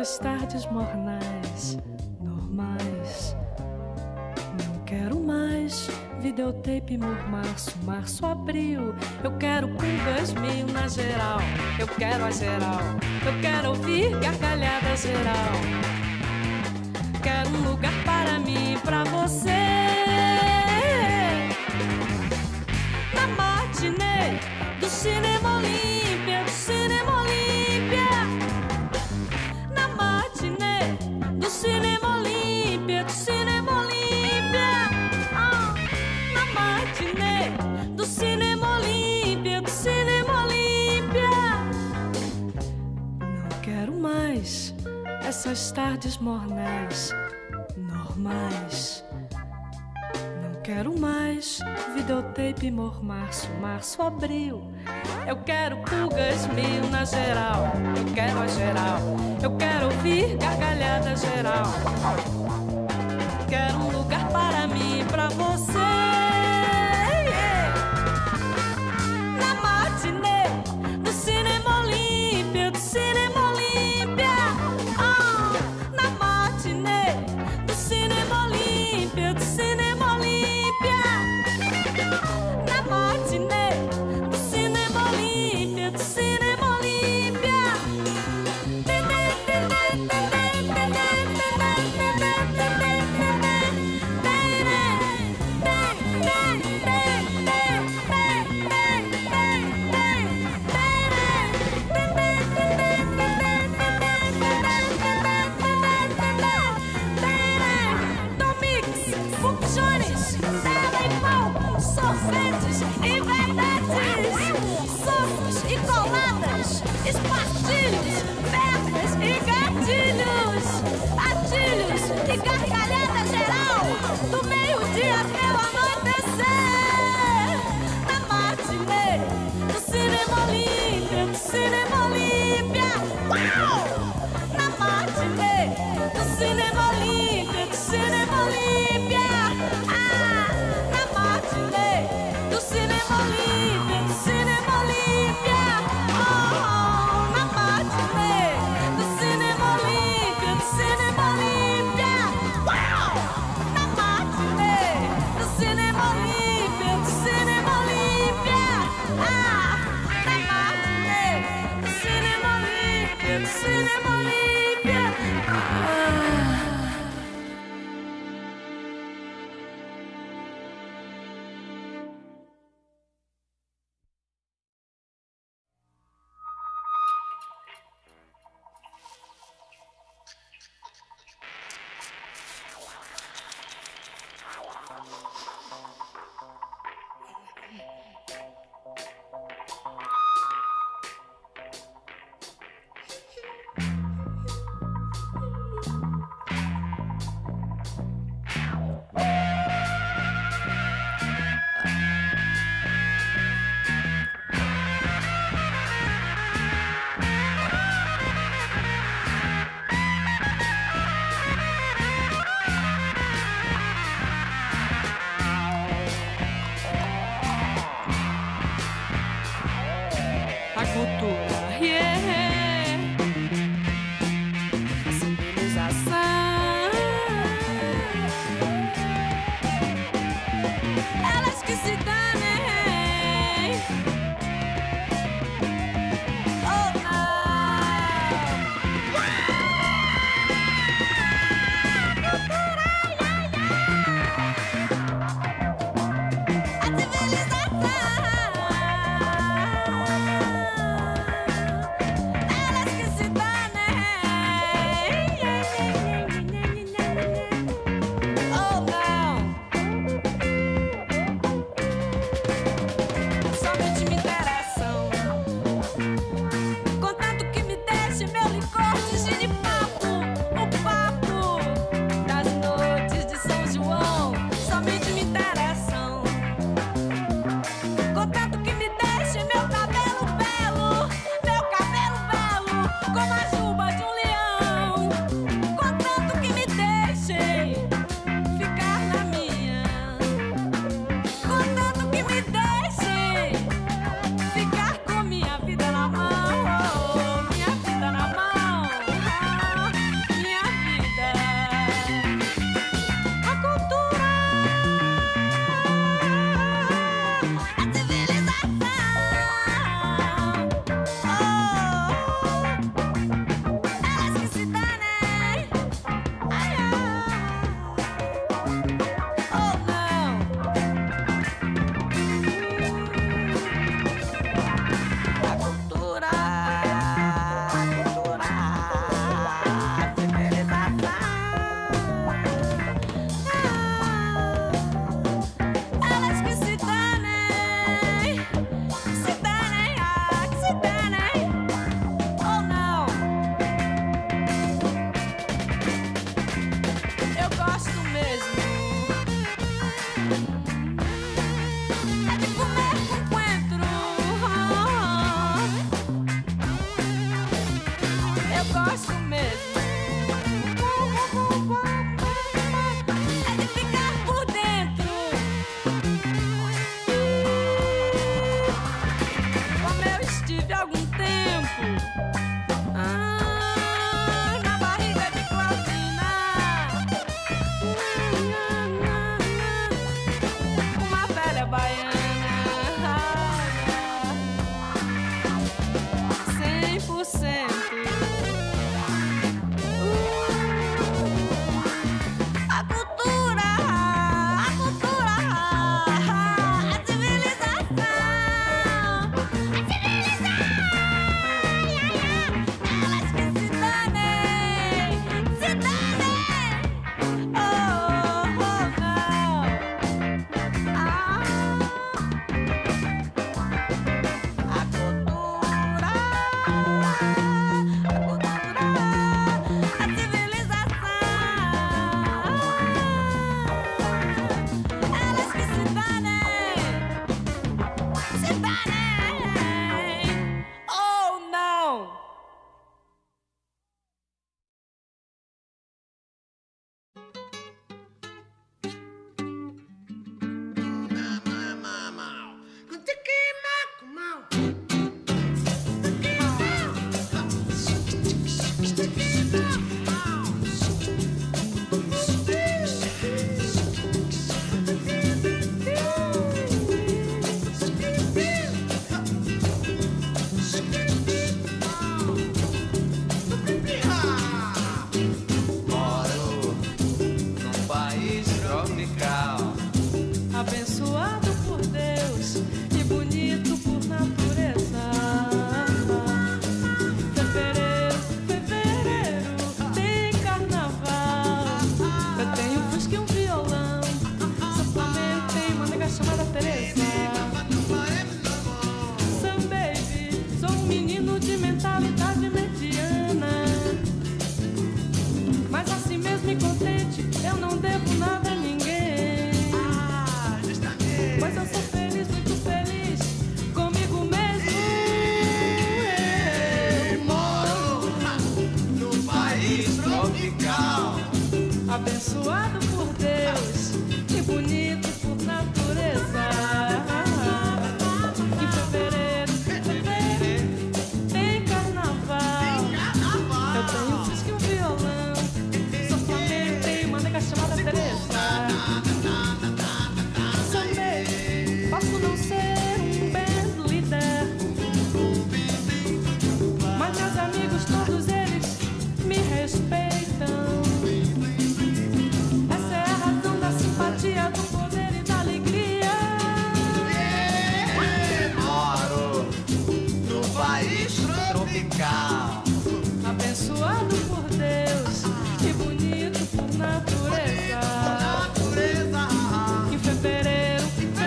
Essas tardes mornais, normais. Não quero mais videotape, março, março, abril. Eu quero pulgas mil na geral. Eu quero a geral. Eu quero ouvir gargalhada geral. Quero um lugar para mim e pra você. Na matinê do Cinema Olímpia, do Cinema Olímpia. Na matinê do Cinema Olímpia, do Cinema Olímpia. Na matinê do Cinema Olímpia, do Cinema Olímpia. Não quero mais essas tardes mornais, normais. Não quero mais videotape, março, março, abril. Eu quero pulgas mil na geral. Eu quero a geral. Eu quero ouvir gargalhada geral. Quero um lugar para mim e pra você. Na matinê do Cinema Olímpia, do Cinema Olímpia. Na matinê do Cinema Olímpia, do Cinema Olímpia. Na matinê do Cinema Olímpia, do Cinema Olímpia. abençoado por Deus e bonito por natureza. Em fevereiro tem carnaval. Eu tenho um fusca e um violão. Sou flamengo, tenho uma nega chamada Teresa. Sou meio, posso não ser um band leader, mas meus amigos todos eles me respeitam. Essa é a razão da simpatia, do poder e da alegria. Moro no país tropical, Abençoado por Deus e bonito por natureza. Em fevereiro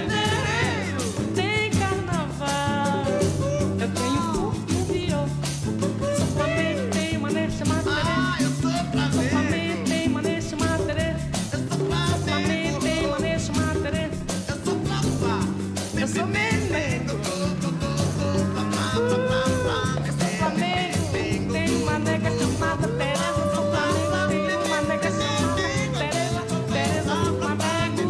tem carnaval. Eu tenho furto e um viol. Sou flamengo, tenho uma nega chamada Teresa. Sou flamengo, tenho uma nega chamada Teresa. Sou flamengo, tenho uma nega chamada Teresa. Eu sou menino. Flamengo, tem uma nega chamada Teresa. Sou Flamengo, tem uma nega chamada Teresa. Teresa do Flamengo.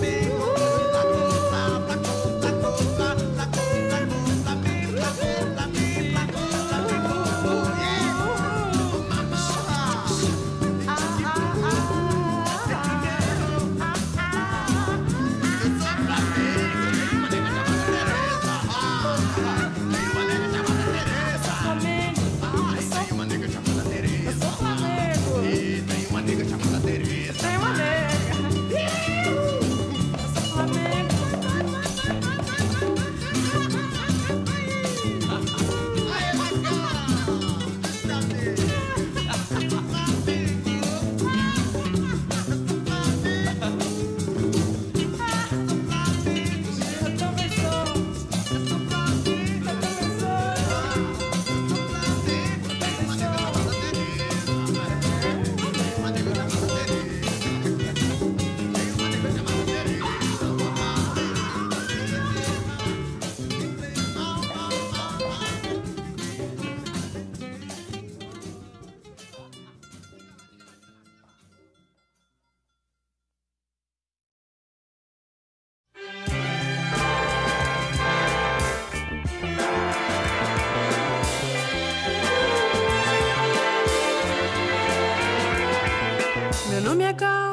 Meu nome é Gal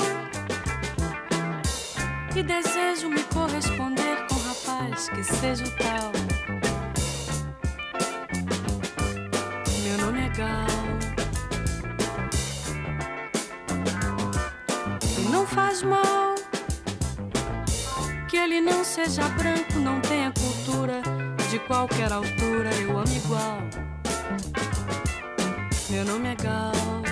e desejo me corresponder com um rapaz que seja o tal. Meu nome é Gal e não faz mal que ele não seja branco, não tenha cultura de qualquer altura, eu amo igual. Meu nome é Gal.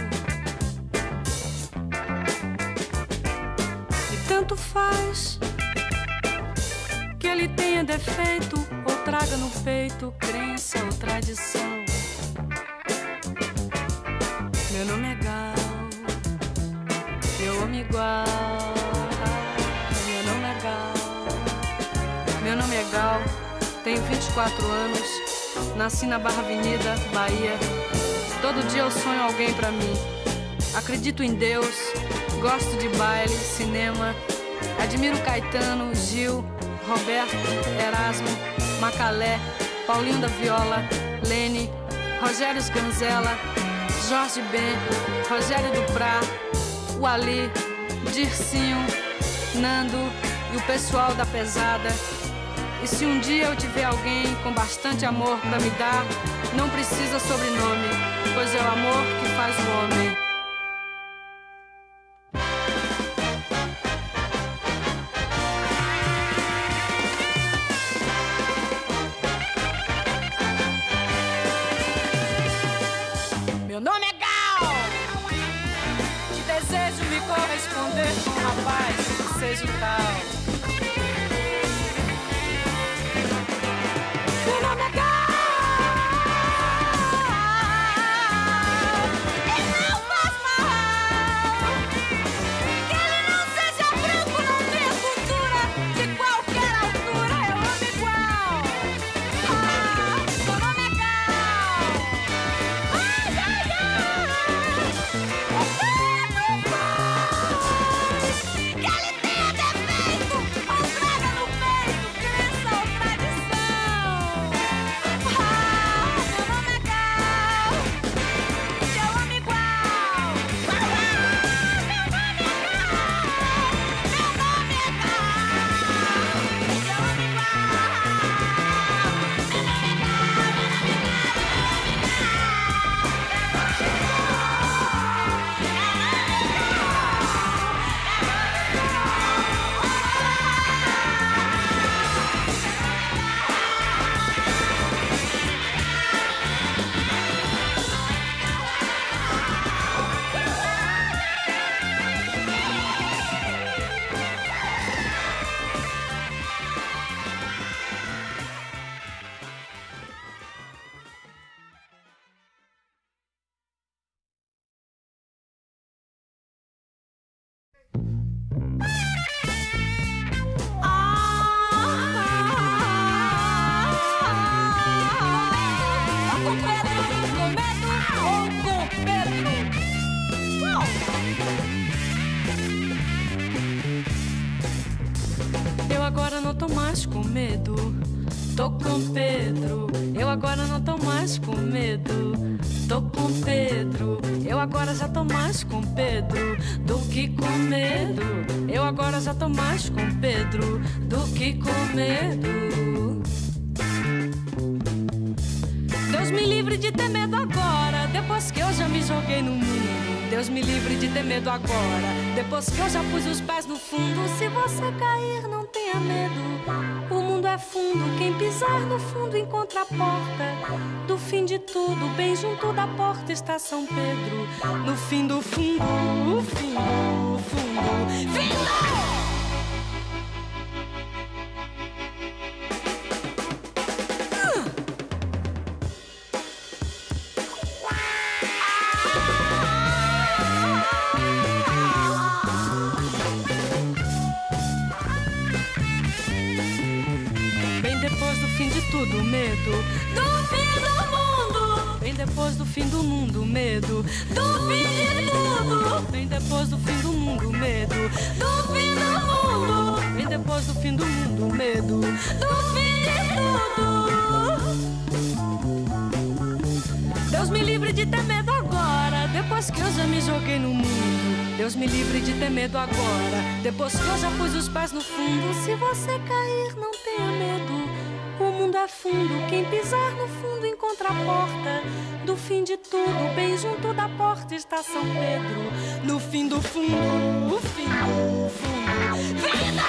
Tanto faz que ele tenha defeito ou traga no peito crença ou tradição. Meu nome é Gal, eu amo igual. Meu nome é Gal. Meu nome é Gal, tenho 24 anos, nasci na Barra Avenida, Bahia. Todo dia eu sonho alguém pra mim. Acredito em Deus, gosto de baile, cinema. Admiro Caetano, Gil, Roberto, Erasmo, Macalé, Paulinho da Viola, Lene, Rogério Sganzella, Jorge Ben, Rogério Duprá, o Ali, Dircinho, Nando e o pessoal da pesada. E se um dia eu tiver alguém com bastante amor pra me dar, não precisa sobrenome, pois é o amor que faz o homem. Meu nome é Gal e desejo me corresponder com um rapaz que seja o tal. Meu nome é Gal e não faz mal que ele não seja branco, não tenha cultura de qualquer altura, eu amo igual. Meu nome é Gal. Ai, ai, ai. mais com medo. Tô com Pedro, eu agora não tô mais com medo. Tô com Pedro, eu agora já tô mais com Pedro do que com medo. Eu agora já tô mais com Pedro do que com medo. Deus me livre de ter medo agora, depois que eu já me joguei no mundo. Deus me livre de ter medo agora, depois que eu já pus os pés no fundo. Se você cair, não tenha medo. O mundo é fundo, quem pisar no fundo encontra a porta do fim de tudo. Bem junto da porta está São Pedro. No fim do fundo, o fim do fundo, fim do medo, do fim do mundo. Bem depois do fim do mundo, medo do fim de tudo. Bem depois do fim do mundo, medo do fim do mundo. Bem depois do fim do mundo, medo do fim de tudo. Deus me livre de ter medo agora, depois que eu já me joguei no mundo. Deus me livre de ter medo agora, depois que eu já pus os pés no fundo. Se você cair, não tenha medo. O mundo é fundo, quem pisar no fundo encontra a porta do fim de tudo. Bem junto da porta está São Pedro. No fim do fundo, o fim do fundo, vida!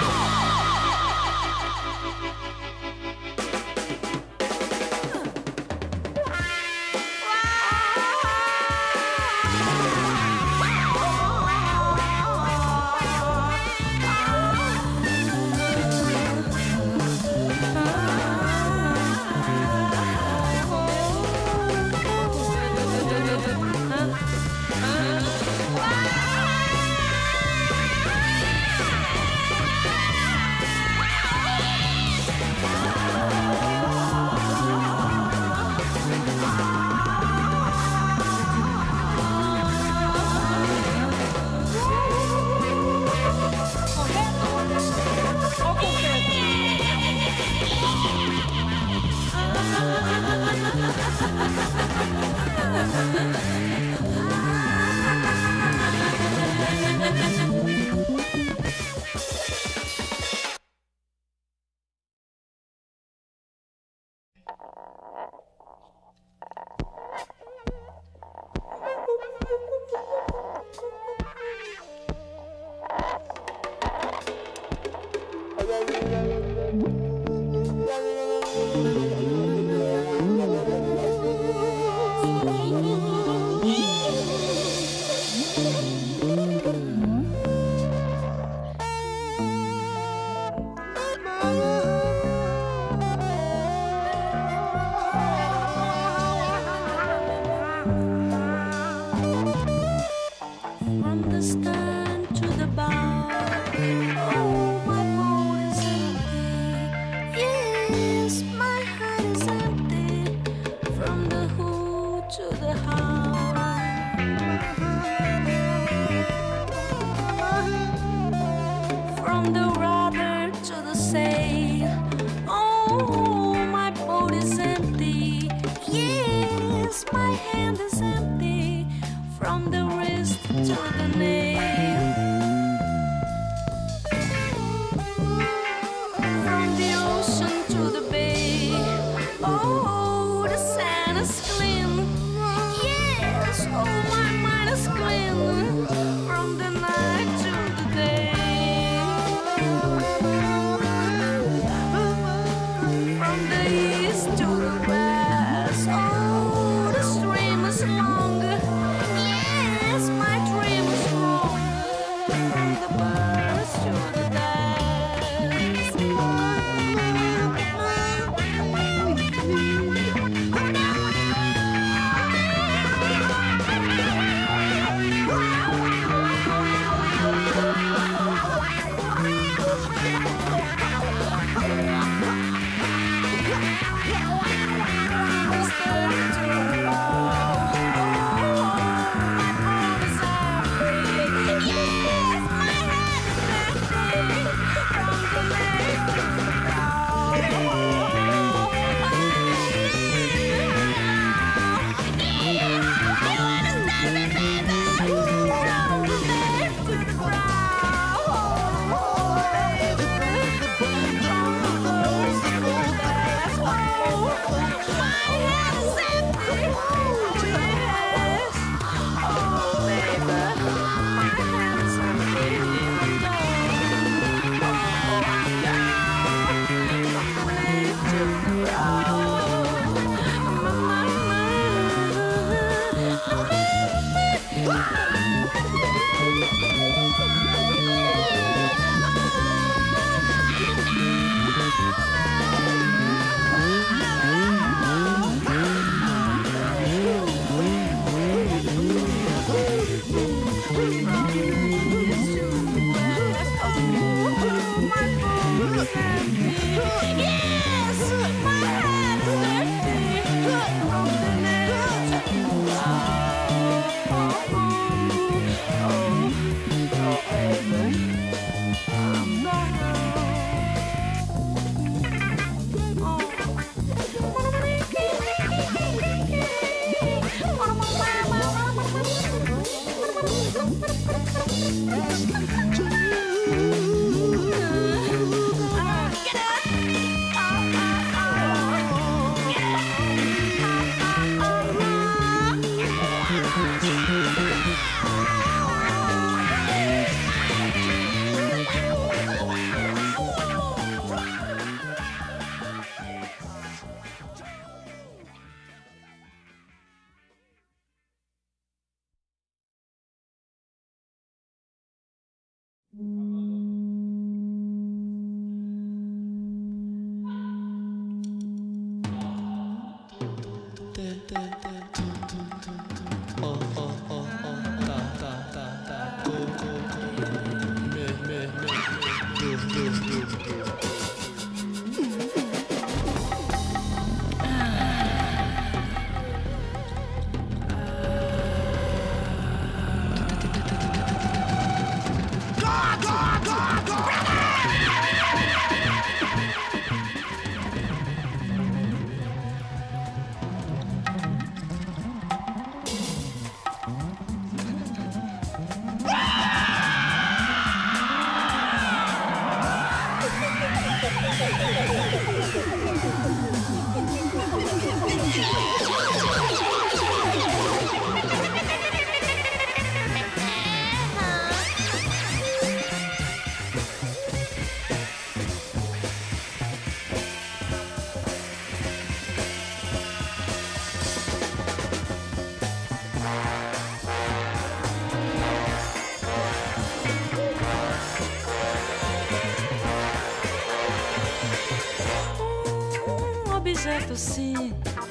Objeto sim,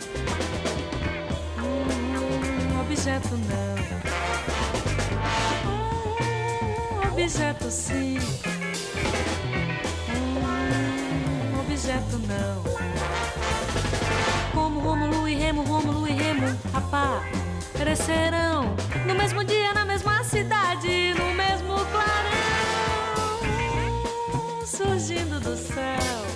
objeto não. Objeto sim, objeto não. Como Rômulo e Remo, aparecerão no mesmo dia, na mesma cidade, no mesmo clarão, surgindo do céu.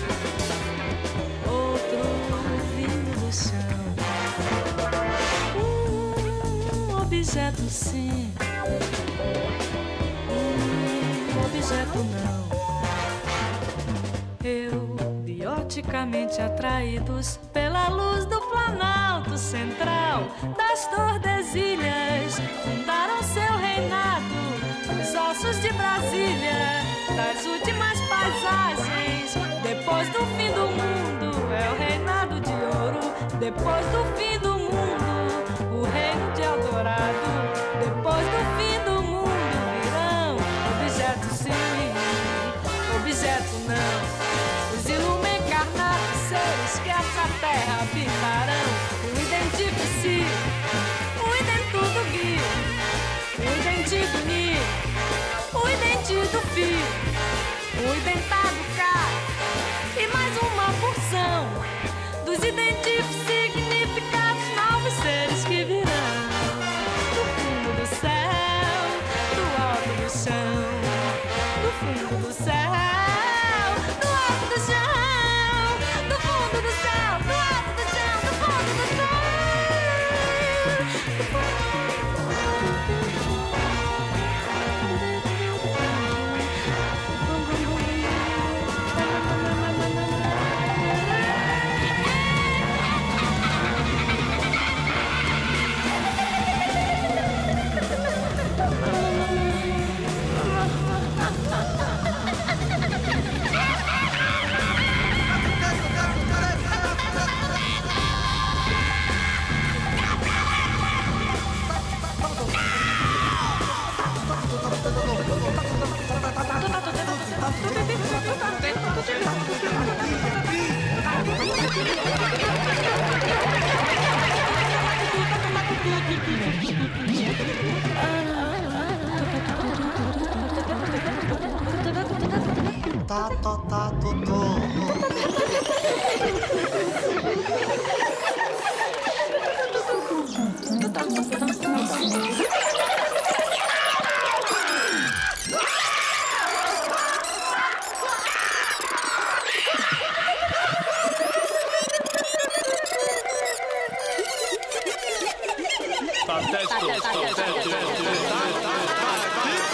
Objeto sim, objeto não. Eu, bioticamente atraídos pela luz do Planalto Central, das Tordesilhas, fundaram seu reinado. Os ossos de Brasília, das últimas paisagens. Depois do fim do mundo, é o reinado de ouro. Depois do fim do mundo, o reino de Eldorado. Depois do fim do mundo virão objetos sim, objeto não. Os ilume-encarnados seres que essa terra habitarão. O identifici, o identudo guia, o identido ni, o identido fi, o identado cá. E mais uma porção dos identificados significados, novos seres que virão do fundo do céu, do alto do chão, do fundo do céu, do alto do chão, do fundo do céu, do alto do chão, do fundo do céu. Tá,